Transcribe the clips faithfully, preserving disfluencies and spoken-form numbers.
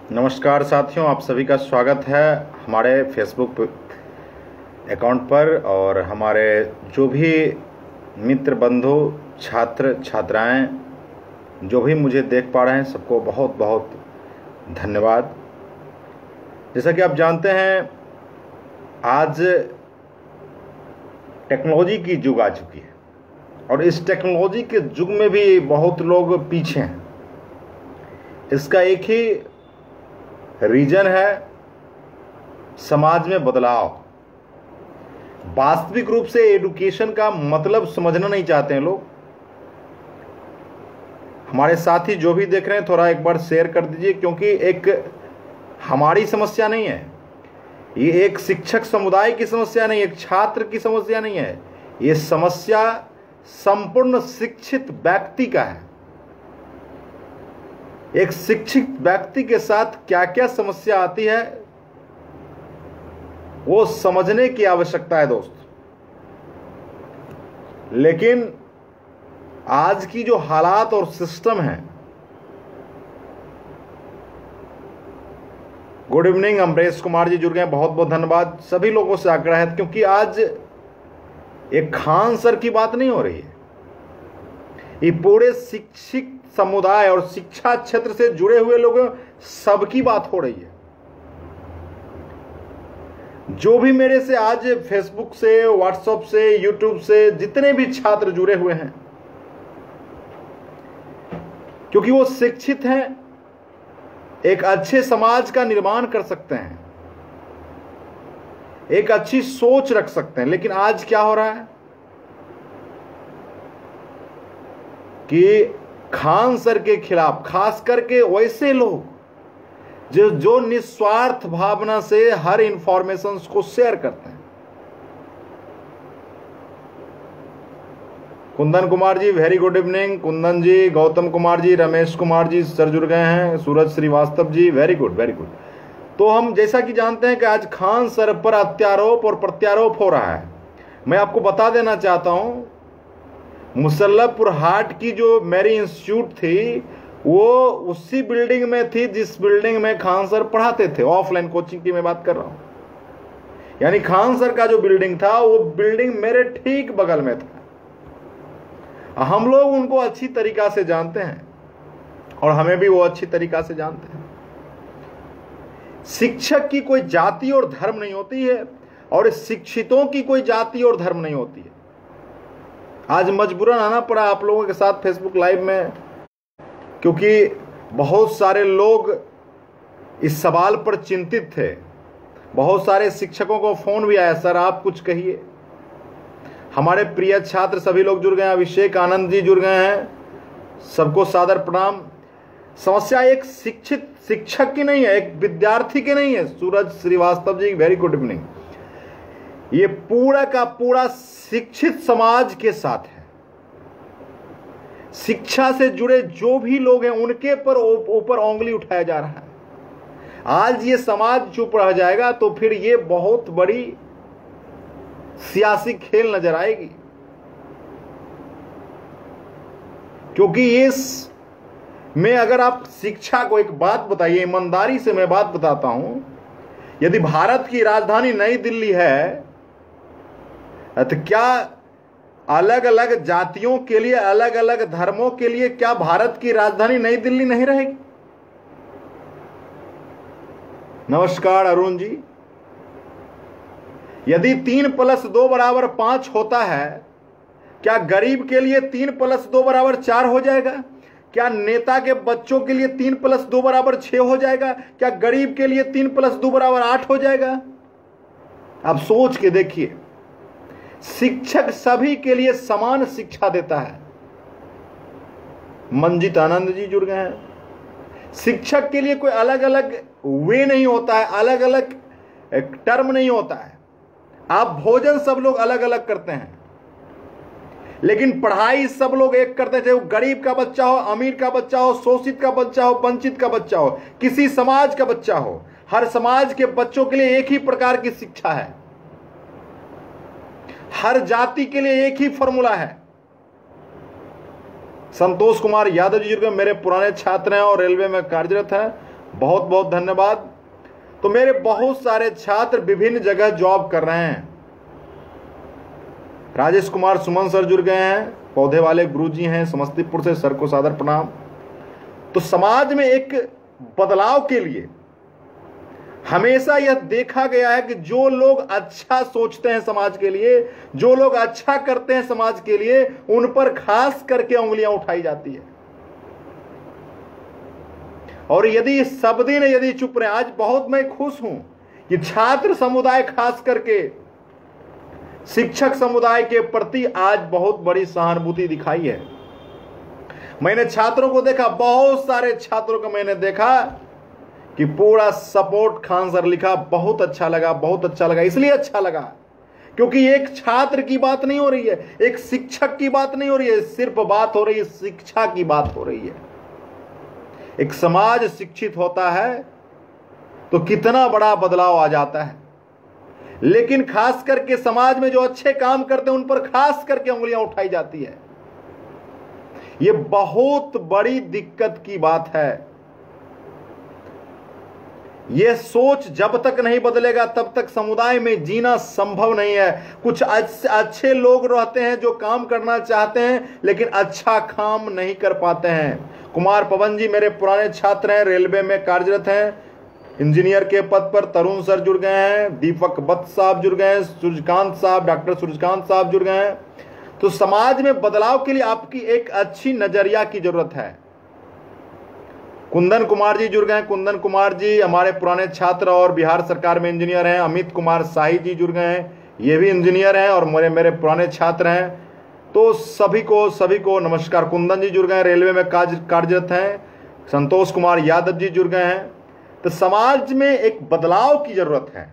नमस्कार साथियों, आप सभी का स्वागत है हमारे फेसबुक अकाउंट पर। और हमारे जो भी मित्र बंधु छात्र छात्राएं जो भी मुझे देख पा रहे हैं, सबको बहुत बहुत धन्यवाद। जैसा कि आप जानते हैं, आज टेक्नोलॉजी की युग आ चुकी है और इस टेक्नोलॉजी के युग में भी बहुत लोग पीछे हैं। इसका एक ही रीजन है, समाज में बदलाव। वास्तविक रूप से एजुकेशन का मतलब समझना नहीं चाहते हैं लोग। हमारे साथी जो भी देख रहे हैं, थोड़ा एक बार शेयर कर दीजिए, क्योंकि एक हमारी समस्या नहीं है, ये एक शिक्षक समुदाय की समस्या नहीं, एक छात्र की समस्या नहीं है, ये समस्या संपूर्ण शिक्षित व्यक्ति का है। एक शिक्षित व्यक्ति के साथ क्या क्या समस्या आती है वो समझने की आवश्यकता है दोस्त। लेकिन आज की जो हालात और सिस्टम है। गुड इवनिंग, अमरेश कुमार जी जुड़ गए, बहुत बहुत धन्यवाद। सभी लोगों से आग्रह है, क्योंकि आज एक खान सर की बात नहीं हो रही है, ये पूरे शिक्षित समुदाय और शिक्षा क्षेत्र से जुड़े हुए लोगों सबकी बात हो रही है। जो भी मेरे से आज फेसबुक से, व्हाट्सएप से, यूट्यूब से जितने भी छात्र जुड़े हुए हैं, क्योंकि वो शिक्षित हैं, एक अच्छे समाज का निर्माण कर सकते हैं, एक अच्छी सोच रख सकते हैं। लेकिन आज क्या हो रहा है कि खान सर के खिलाफ, खास करके वैसे लोग जो जो निस्वार्थ भावना से हर इंफॉर्मेशन को शेयर करते हैं। Kundan Kumar ji, very good evening. Kundan ji, Gautam Kumar ji, Ramesh Kumar ji sir जुड़ गए हैं, Suraj Srivastava ji, very good very good. तो हम जैसा कि जानते हैं कि आज खान सर पर अत्यारोप और प्रत्यारोप हो रहा है। मैं आपको बता देना चाहता हूं, मुसल्लमपुर हाट की जो मेरी इंस्टीट्यूट थी वो उसी बिल्डिंग में थी जिस बिल्डिंग में खान सर पढ़ाते थे। ऑफलाइन कोचिंग की मैं बात कर रहा हूं, यानी खान सर का जो बिल्डिंग था वो बिल्डिंग मेरे ठीक बगल में था। हम लोग उनको अच्छी तरीका से जानते हैं और हमें भी वो अच्छी तरीका से जानते हैं। शिक्षक की कोई जाति और धर्म नहीं होती है और शिक्षितों की कोई जाति और धर्म नहीं होती है। आज मजबूरन आना पड़ा आप लोगों के साथ फेसबुक लाइव में, क्योंकि बहुत सारे लोग इस सवाल पर चिंतित थे। बहुत सारे शिक्षकों को फोन भी आया, सर आप कुछ कहिए। हमारे प्रिय छात्र सभी लोग जुड़ गए हैं, अभिषेक आनंद जी जुड़ गए हैं, सबको सादर प्रणाम। समस्या एक शिक्षित शिक्षक की नहीं है, एक विद्यार्थी की नहीं है। Suraj Srivastava ji, very good evening. ये पूरा का पूरा शिक्षित समाज के साथ है। शिक्षा से जुड़े जो भी लोग हैं उनके पर ऊपर उंगली उठाया जा रहा है। आज ये समाज चुप रह जाएगा तो फिर ये बहुत बड़ी सियासी खेल नजर आएगी, क्योंकि इस में अगर आप शिक्षा को, एक बात बताइए, ईमानदारी से मैं बात बताता हूं, यदि भारत की राजधानी नई दिल्ली है तो क्या अलग अलग जातियों के लिए, अलग अलग धर्मों के लिए क्या भारत की राजधानी नई दिल्ली नहीं रहेगी? नमस्कार अरुण जी। यदि तीन प्लस दो बराबर पांच होता है, क्या गरीब के लिए तीन प्लस दो बराबर चार हो जाएगा? क्या नेता के बच्चों के लिए तीन प्लस दो बराबर छह हो जाएगा? क्या गरीब के लिए तीन प्लस दो बराबर आठ हो जाएगा? आप सोच के देखिए। शिक्षक सभी के लिए समान शिक्षा देता है। मंजित आनंद जी जुड़ गए हैं। शिक्षक के लिए कोई अलग अलग वे नहीं होता है, अलग अलग टर्म नहीं होता है। आप भोजन सब लोग अलग अलग करते हैं, लेकिन पढ़ाई सब लोग एक करते हैं। चाहे वो गरीब का बच्चा हो, अमीर का बच्चा हो, शोषित का बच्चा हो, वंचित का बच्चा हो, किसी समाज का बच्चा हो, हर समाज के बच्चों के लिए एक ही प्रकार की शिक्षा है। हर जाति के लिए एक ही फॉर्मूला है। संतोष कुमार यादव जी जो मेरे पुराने छात्र हैं और रेलवे में कार्यरत हैं, बहुत बहुत धन्यवाद। तो मेरे बहुत सारे छात्र विभिन्न जगह जॉब कर रहे हैं। राजेश कुमार सुमन सर जुड़ गए हैं, पौधे वाले गुरुजी हैं समस्तीपुर से, सर को सादर प्रणाम। तो समाज में एक बदलाव के लिए हमेशा यह देखा गया है कि जो लोग अच्छा सोचते हैं समाज के लिए, जो लोग अच्छा करते हैं समाज के लिए, उन पर खास करके उंगलियां उठाई जाती है। और यदि सब दिन यदि चुप रहे, आज बहुत मैं खुश हूं कि छात्र समुदाय खास करके शिक्षक समुदाय के प्रति आज बहुत बड़ी सहानुभूति दिखाई है। मैंने छात्रों को देखा, बहुत सारे छात्रों को मैंने देखा कि पूरा सपोर्ट खान सर लिखा, बहुत अच्छा लगा, बहुत अच्छा लगा। इसलिए अच्छा लगा क्योंकि एक छात्र की बात नहीं हो रही है, एक शिक्षक की बात नहीं हो रही है, सिर्फ बात हो रही है शिक्षा की बात हो रही है। एक समाज शिक्षित होता है तो कितना बड़ा बदलाव आ जाता है। लेकिन खास करके समाज में जो अच्छे काम करते हैं उन पर खास करके उंगलियां उठाई जाती है। यह बहुत बड़ी दिक्कत की बात है। यह सोच जब तक नहीं बदलेगा तब तक समुदाय में जीना संभव नहीं है। कुछ अच्छे लोग रहते हैं जो काम करना चाहते हैं लेकिन अच्छा काम नहीं कर पाते हैं। कुमार पवन जी मेरे पुराने छात्र हैं, रेलवे में कार्यरत हैं, इंजीनियर के पद पर। तरुण सर जुड़ गए हैं, दीपक बत्त साहब जुड़ गए हैं, सूर्यकांत साहब, डॉक्टर सूर्यकांत साहब जुड़ गए हैं। तो समाज में बदलाव के लिए आपकी एक अच्छी नजरिया की जरूरत है। कुंदन कुमार जी जुड़ गए हैं, कुंदन कुमार जी हमारे पुराने छात्र और बिहार सरकार में इंजीनियर हैं। अमित कुमार शाही जी जुड़ गए हैं, ये भी इंजीनियर हैं और मेरे मेरे पुराने छात्र हैं। तो सभी को सभी को नमस्कार। कुंदन जी जुड़ गए हैं, रेलवे में कार्यरत हैं। संतोष कुमार यादव जी जुड़ गए हैं। तो समाज में एक बदलाव की जरूरत है।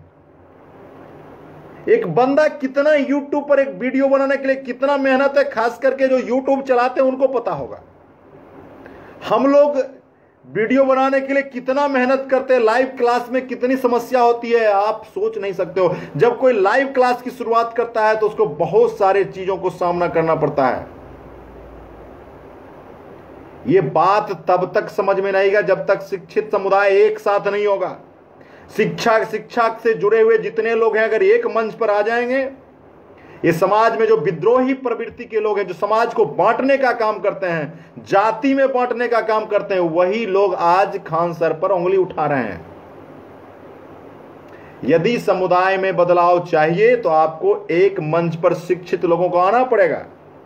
एक बंदा कितना यूट्यूब पर एक वीडियो बनाने के लिए कितना मेहनत है, खास करके जो यूट्यूब चलाते हैं उनको पता होगा। हम लोग वीडियो बनाने के लिए कितना मेहनत करते हैं, लाइव क्लास में कितनी समस्या होती है आप सोच नहीं सकते हो। जब कोई लाइव क्लास की शुरुआत करता है तो उसको बहुत सारे चीजों को सामना करना पड़ता है। यह बात तब तक समझ में नहीं आएगा जब तक शिक्षित समुदाय एक साथ नहीं होगा। शिक्षा शिक्षा से जुड़े हुए जितने लोग हैं अगर एक मंच पर आ जाएंगे, ये समाज में जो विद्रोही प्रवृत्ति के लोग हैं, जो समाज को बांटने का काम करते हैं, जाति में बांटने का काम करते हैं, वही लोग आज खान सर पर उंगली उठा रहे हैं। यदि समुदाय में बदलाव चाहिए तो आपको एक मंच पर शिक्षित लोगों को आना पड़ेगा।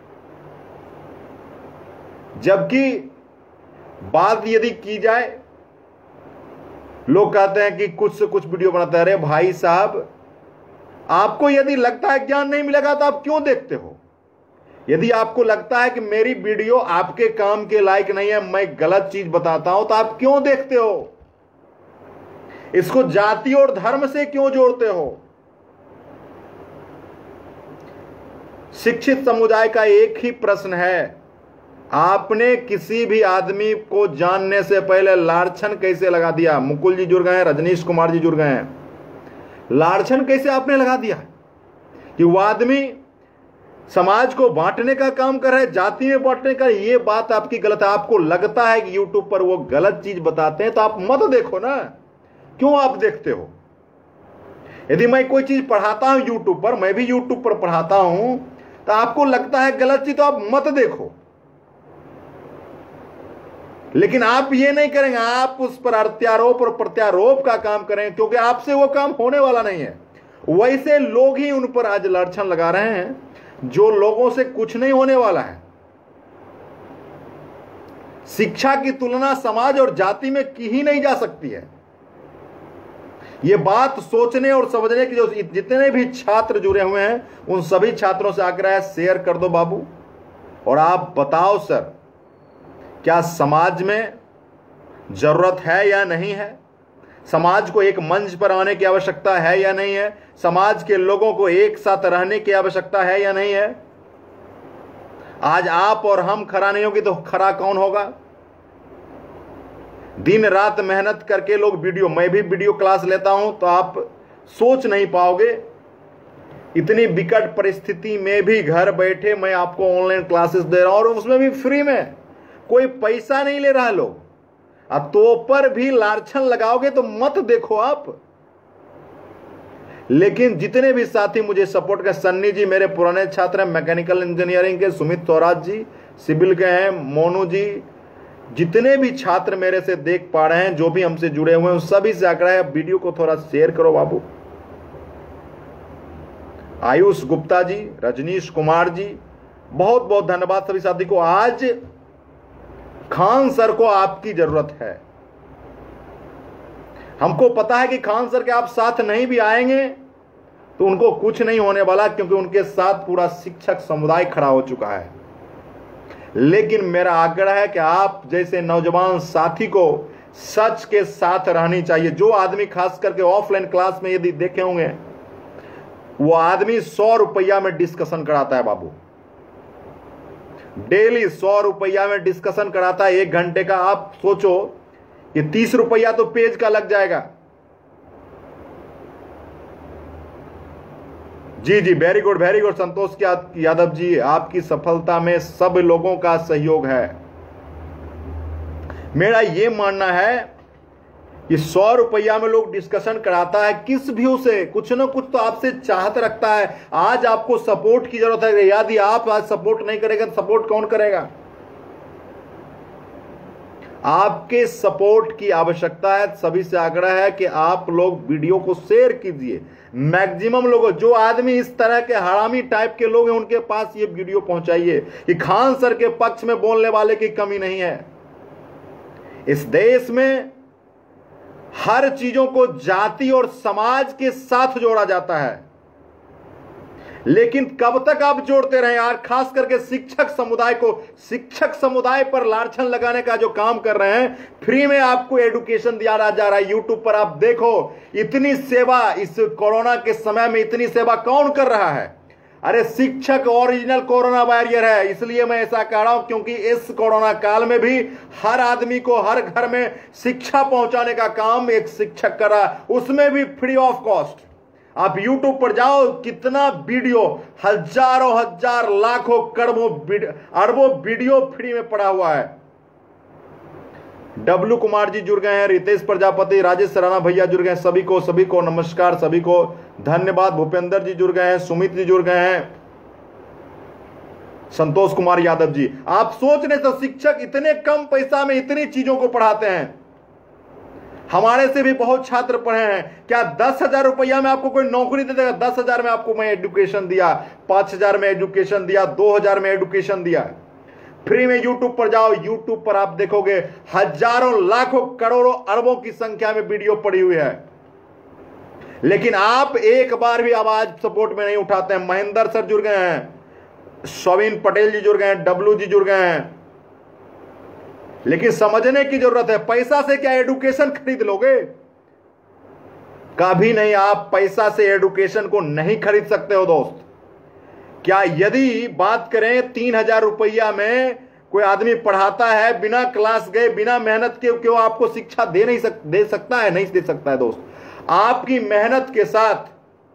जबकि बात यदि की जाए, लोग कहते हैं कि कुछ से कुछ वीडियो बनाते हैं। अरे भाई साहब, आपको यदि लगता है ज्ञान नहीं मिलेगा तो आप क्यों देखते हो? यदि आपको लगता है कि मेरी वीडियो आपके काम के लायक नहीं है, मैं गलत चीज बताता हूं, तो आप क्यों देखते हो? इसको जाति और धर्म से क्यों जोड़ते हो? शिक्षित समुदाय का एक ही प्रश्न है, आपने किसी भी आदमी को जानने से पहले लाछन कैसे लगा दिया? मुकुल जी जुड़ गए हैं, रजनीश कुमार जी जुड़ गए हैं। लाछन कैसे आपने लगा दिया कि वो आदमी समाज को बांटने का काम कर रहा है, जाति में बांटने का? ये बात आपकी गलत है। आपको लगता है कि यूट्यूब पर वो गलत चीज बताते हैं तो आप मत देखो ना। क्यों आप देखते हो? यदि मैं कोई चीज पढ़ाता हूं यूट्यूब पर, मैं भी यूट्यूब पर पढ़ाता हूं, तो आपको लगता है गलत चीज तो आप मत देखो। लेकिन आप ये नहीं करेंगे, आप उस पर अत्यारोप और प्रत्यारोप का काम करेंगे, क्योंकि आपसे वो काम होने वाला नहीं है। वैसे लोग ही उन पर आज लाछन लगा रहे हैं जो लोगों से कुछ नहीं होने वाला है। शिक्षा की तुलना समाज और जाति में की ही नहीं जा सकती है। ये बात सोचने और समझने की जो जितने भी छात्र जुड़े हुए हैं उन सभी छात्रों से आग्रह है, शेयर कर दो बाबू, और आप बताओ सर क्या समाज में जरूरत है या नहीं है? समाज को एक मंच पर आने की आवश्यकता है या नहीं है? समाज के लोगों को एक साथ रहने की आवश्यकता है या नहीं है? आज आप और हम खड़ा नहीं होगी तो खड़ा कौन होगा? दिन रात मेहनत करके लोग वीडियो, मैं भी वीडियो क्लास लेता हूं, तो आप सोच नहीं पाओगे इतनी विकट परिस्थिति में भी घर बैठे मैं आपको ऑनलाइन क्लासेस दे रहा हूं, और उसमें भी फ्री में, कोई पैसा नहीं ले रहा लोग। तो पर भी लाछन लगाओगे तो मत देखो आप। लेकिन जितने भी साथी मुझे सपोर्ट कर, सन्नी जी मेरे पुराने छात्र हैं मैकेनिकल इंजीनियरिंग के, सुमित स्वराज जी सिविल के हैं, मोनू जी, जितने भी छात्र मेरे से देख पा रहे हैं, जो भी हमसे जुड़े हुए हैं, उन सभी से आग्रह है वीडियो को थोड़ा शेयर करो बाबू। आयुष गुप्ता जी, रजनीश कुमार जी, बहुत बहुत धन्यवाद सभी साथी को। आज खान सर को आपकी जरूरत है। हमको पता है कि खान सर के आप साथ नहीं भी आएंगे तो उनको कुछ नहीं होने वाला, क्योंकि उनके साथ पूरा शिक्षक समुदाय खड़ा हो चुका है। लेकिन मेरा आग्रह है कि आप जैसे नौजवान साथी को सच के साथ रहनी चाहिए। जो आदमी खास करके ऑफलाइन क्लास में यदि देखे होंगे, वो आदमी सौ रुपया में डिस्कशन कराता है बाबू, डेली सौ रुपया में डिस्कशन कराता है एक घंटे का। आप सोचो कि तीस रुपया तो पेज का लग जाएगा। जी जी, very good very good Santosh Yadav ji, आपकी सफलता में सब लोगों का सहयोग है। मेरा यह मानना है कि सौ रुपया में लोग डिस्कशन कराता है, किस व्यू से, कुछ ना कुछ तो आपसे चाहत रखता है। आज आपको सपोर्ट की जरूरत है, यदि आप आज सपोर्ट नहीं करेगा तो सपोर्ट कौन करेगा? आपके सपोर्ट की आवश्यकता है। सभी से आग्रह है कि आप लोग वीडियो को शेयर कीजिए। मैक्सिमम लोगों, जो आदमी इस तरह के हरामी टाइप के लोग हैं, उनके पास ये वीडियो पहुंचाइए कि खान सर के पक्ष में बोलने वाले की कमी नहीं है। इस देश में हर चीजों को जाति और समाज के साथ जोड़ा जाता है, लेकिन कब तक आप जोड़ते रहे यार? खास करके शिक्षक समुदाय को, शिक्षक समुदाय पर लाछन लगाने का जो काम कर रहे हैं। फ्री में आपको एजुकेशन दिया जा रहा है, यूट्यूब पर आप देखो। इतनी सेवा इस कोरोना के समय में, इतनी सेवा कौन कर रहा है? अरे शिक्षक ओरिजिनल कोरोना वॉरियर है। इसलिए मैं ऐसा कह रहा हूं क्योंकि इस कोरोना काल में भी हर आदमी को हर घर में शिक्षा पहुंचाने का काम एक शिक्षक कर रहा है, उसमें भी फ्री ऑफ कॉस्ट। आप YouTube पर जाओ, कितना वीडियो, हजारों हजार लाखों करोड़ों अरबों वीडियो फ्री में पड़ा हुआ है। डब्लू कुमार जी जुड़ गए हैं, रितेश प्रजापति, राजेश राणा भैया जुड़ गए हैं। सभी को सभी को नमस्कार, सभी को धन्यवाद। भूपेंद्र जी जुड़ गए हैं, सुमित जी जुड़ गए हैं, संतोष कुमार यादव जी। आप सोच रहे तो शिक्षक इतने कम पैसा में इतनी चीजों को पढ़ाते हैं। हमारे से भी बहुत छात्र पढ़े हैं। क्या दस हजार रुपया में आपको कोई नौकरी दे देगा? दस हजार में आपको मैं एजुकेशन दिया, पांच हजार में एजुकेशन दिया, दो हजार में एजुकेशन दिया। फ्री में यूट्यूब पर जाओ, यूट्यूब पर आप देखोगे हजारों लाखों करोड़ों अरबों की संख्या में वीडियो पड़ी हुई है, लेकिन आप एक बार भी आवाज सपोर्ट में नहीं उठाते हैं। महेंद्र सर जुड़ गए हैं, शविन पटेल जी जुड़ गए हैं, डब्लू जी जुड़ गए हैं। लेकिन समझने की जरूरत है, पैसा से क्या एजुकेशन खरीद लोगे? कभी नहीं। आप पैसा से एजुकेशन को नहीं खरीद सकते हो दोस्त। क्या यदि बात करें तीन हजार रुपया में कोई आदमी पढ़ाता है, बिना क्लास गए, बिना मेहनत के, क्यों आपको शिक्षा दे नहीं सक, दे सकता है? नहीं दे सकता है दोस्त। आपकी मेहनत के साथ,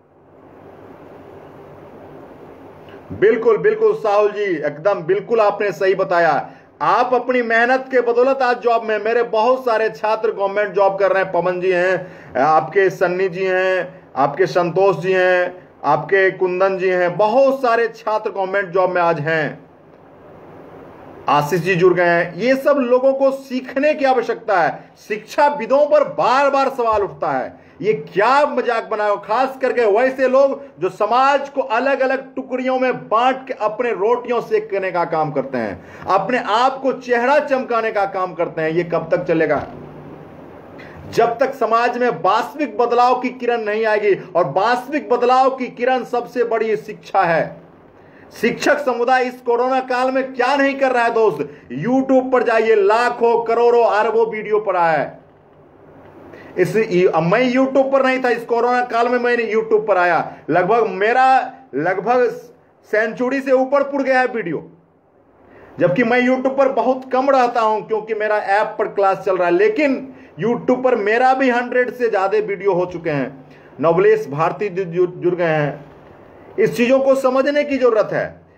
बिल्कुल बिल्कुल साहुल जी, एकदम बिल्कुल आपने सही बताया। आप अपनी मेहनत के बदौलत आज जॉब में, मेरे बहुत सारे छात्र गवर्नमेंट जॉब कर रहे हैं। पवन जी हैं, आपके सन्नी जी हैं, आपके संतोष जी हैं, आपके कुंदन जी हैं, बहुत सारे छात्र गवर्नमेंट जॉब में आज हैं। आशीष जी जुड़ गए हैं। ये सब लोगों को सीखने की आवश्यकता है। शिक्षाविदों पर बार बार सवाल उठता है, ये क्या मजाक बनाओ? खास करके वैसे लोग जो समाज को अलग अलग टुकड़ियों में बांट के अपने रोटियों सेकने का काम करते हैं, अपने आप को चेहरा चमकाने का काम करते हैं। ये कब तक चलेगा? जब तक समाज में वास्तविक बदलाव की किरण नहीं आएगी। और वास्तविक बदलाव की किरण सबसे बड़ी शिक्षा है। शिक्षक समुदाय इस कोरोना काल में क्या नहीं कर रहा है दोस्त? यूट्यूब पर जाइए, लाखों करोड़ों अरबों वीडियो पर आया है। इस मैं यूट्यूब पर नहीं था इस कोरोना काल में, मैंने यूट्यूब पर आया। लगभग मेरा लगभग सेंचुरी से ऊपर पुड़ गया है वीडियो, जबकि मैं यूट्यूब पर बहुत कम रहता हूं क्योंकि मेरा ऐप पर क्लास चल रहा है। लेकिन यूट्यूब पर मेरा भी हंड्रेड से ज्यादा वीडियो हो चुके हैं। नवलेश भारती जुड़ गए हैं। इस चीजों को समझने की जरूरत है।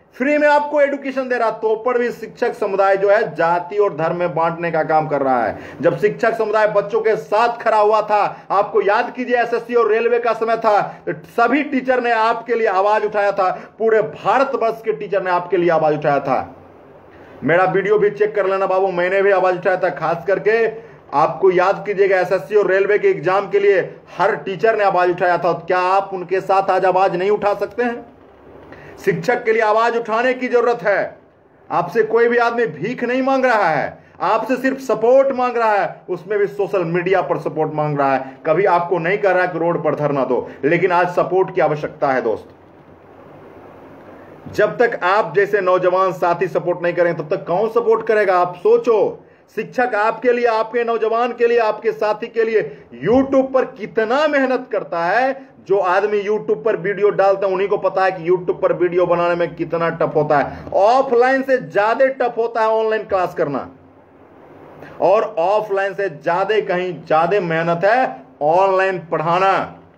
फ्री में आपको एजुकेशन दे रहा, तो पर भी शिक्षक समुदाय जो है जाति और धर्म में बांटने का काम कर रहा है। जब शिक्षक समुदाय बच्चों के साथ खड़ा हुआ था, आपको याद कीजिए एसएससी और रेलवे का समय था, तो सभी टीचर ने आपके लिए आवाज उठाया था, पूरे भारतवर्ष के टीचर ने आपके लिए आवाज उठाया था। मेरा वीडियो भी चेक कर लेना बाबू, मैंने भी आवाज उठाया था। खास करके आपको याद कीजिएगा एसएससी और रेलवे के एग्जाम के लिए हर टीचर ने आवाज उठाया था। क्या आप उनके साथ आज आवाज नहीं उठा सकते हैं? शिक्षक के लिए आवाज उठाने की जरूरत है। आपसे कोई भी आदमी भीख नहीं मांग रहा है, आपसे सिर्फ सपोर्ट मांग रहा है, उसमें भी सोशल मीडिया पर सपोर्ट मांग रहा है। कभी आपको नहीं कह रहा है कि रोड पर धरना दो, लेकिन आज सपोर्ट की आवश्यकता है दोस्त। जब तक आप जैसे नौजवान साथी सपोर्ट नहीं करें, तब तक कौन सपोर्ट करेगा? आप सोचो, शिक्षक आपके लिए, आपके नौजवान के लिए, आपके साथी के लिए यूट्यूब पर कितना मेहनत करता है। जो आदमी यूट्यूब पर वीडियो डालता है उन्हीं को पता है कि यूट्यूब पर वीडियो बनाने में कितना टफ होता है। ऑफलाइन से ज्यादा टफ होता है ऑनलाइन क्लास करना, और ऑफलाइन से ज्यादा कहीं ज्यादा मेहनत है ऑनलाइन पढ़ाना।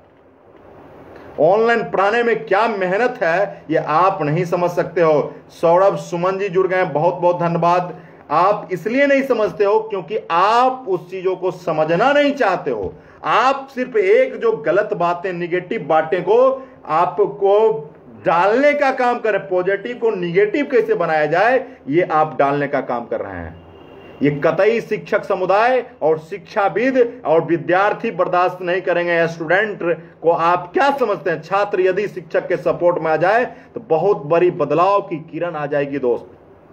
ऑनलाइन पढ़ाने में क्या मेहनत है ये आप नहीं समझ सकते हो। सौरभ सुमन जी जुड़ गए, बहुत बहुत धन्यवाद। आप इसलिए नहीं समझते हो क्योंकि आप उस चीजों को समझना नहीं चाहते हो। आप सिर्फ एक जो गलत बातें, निगेटिव बातें को आपको डालने का काम कर रहे हैं। पॉजिटिव को निगेटिव कैसे बनाया जाए ये आप डालने का काम कर रहे हैं। ये कतई शिक्षक समुदाय और शिक्षाविद और विद्यार्थी बर्दाश्त नहीं करेंगे। स्टूडेंट को आप क्या समझते हैं? छात्र यदि शिक्षक के सपोर्ट में आ जाए तो बहुत बड़ी बदलाव की किरण आ जाएगी दोस्त।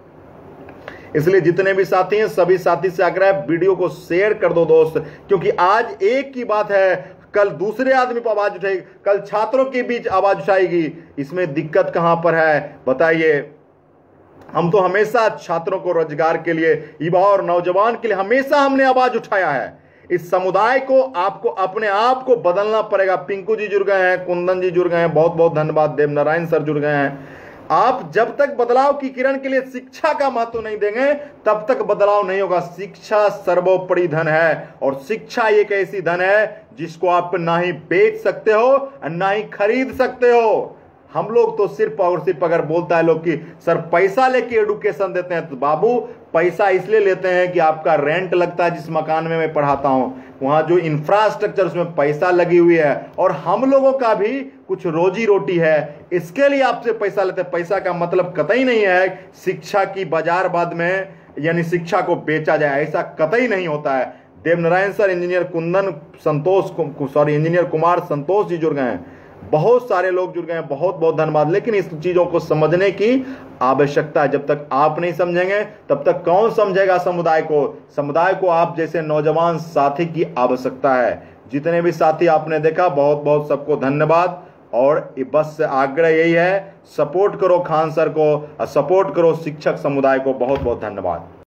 इसलिए जितने भी साथी हैं सभी साथी से आग्रह है वीडियो को शेयर कर दो दोस्त, क्योंकि आज एक की बात है, कल दूसरे आदमी पर आवाज उठाएगी, कल छात्रों के बीच आवाज उठाएगी। इसमें दिक्कत कहां पर है बताइए? हम तो हमेशा छात्रों को रोजगार के लिए, युवा और नौजवान के लिए हमेशा हमने आवाज उठाया है। इस समुदाय को आपको अपने आप को बदलना पड़ेगा। पिंकू जी जुड़ गए हैं, कुंदन जी जुड़ गए हैं, बहुत बहुत धन्यवाद। देवनारायण सर जुड़ गए हैं। आप जब तक बदलाव की किरण के लिए शिक्षा का महत्व नहीं देंगे तब तक बदलाव नहीं होगा। शिक्षा सर्वोपरि धन है, और शिक्षा एक ऐसी धन है जिसको आप ना ही बेच सकते हो और ना ही खरीद सकते हो। हम लोग तो सिर्फ और सिर्फ अगर बोलता है लोग कि सर पैसा लेके एडुकेशन देते हैं, तो बाबू पैसा इसलिए लेते हैं कि आपका रेंट लगता है। जिस मकान में मैं पढ़ाता हूं वहां जो इंफ्रास्ट्रक्चर उसमें पैसा लगी हुई है, और हम लोगों का भी कुछ रोजी रोटी है, इसके लिए आपसे पैसा लेते हैं। पैसा का मतलब कतई नहीं है शिक्षा की बाजारवाद में यानी शिक्षा को बेचा जाए, ऐसा कतई नहीं होता है। Devnarayan sir, engineer Kundan Santosh sorry engineer Kumar Santosh ji जुड़ गए हैं, बहुत सारे लोग जुड़ गए हैं, बहुत बहुत धन्यवाद। लेकिन इस चीजों को समझने की आवश्यकता है। जब तक आप नहीं समझेंगे तब तक कौन समझेगा समुदाय को? समुदाय को आप जैसे नौजवान साथी की आवश्यकता है। जितने भी साथी आपने देखा बहुत बहुत सबको धन्यवाद। और बस आग्रह यही है, सपोर्ट करो खान सर को, सपोर्ट करो शिक्षक समुदाय को। बहुत बहुत धन्यवाद।